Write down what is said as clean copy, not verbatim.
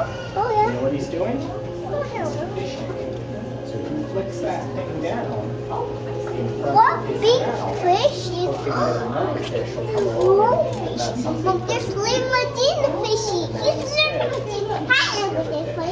Oh, You yeah. know what he's doing? Oh, He's fishing. So he flicks that thing down in front what of his big mouth, fish is hoping that another fish will come along and get that something But from there's his Limudina fishy. and then He's instead, Limudina. Hi, the other Limudina fish.